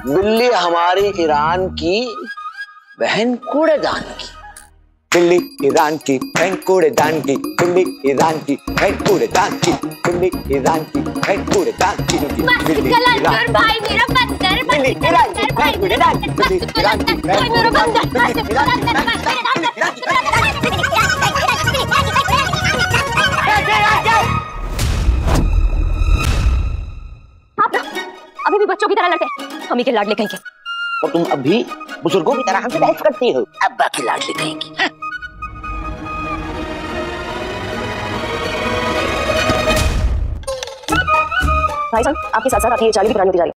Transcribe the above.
बिल्ली हमारी ईरान की बहन कूड़ेदान की। बिल्ली ईरान की बहन कूड़ेदान की, बिल्ली ईरान की बहन कूड़ेदान की, बिल्ली ईरान की बहन कूड़ेदान की, बिल्ली ईरान भाई मेरा बंदर, बिल्ली ईरान की बहन कूड़ेदान की, बिल्ली ईरान की बहन मेरा बंदर। आप ना अभी भी बच्चों की तरह लड़ते, हम ही के लाडले कहीं के। और तुम अभी बुजुर्गों की तरह हमसे बहस करती हो, अब्बा की लाडली कहेंगी। भाई साहब आपके साथ साथ आपकी ये चाली भी पुरानी होती जा रही है।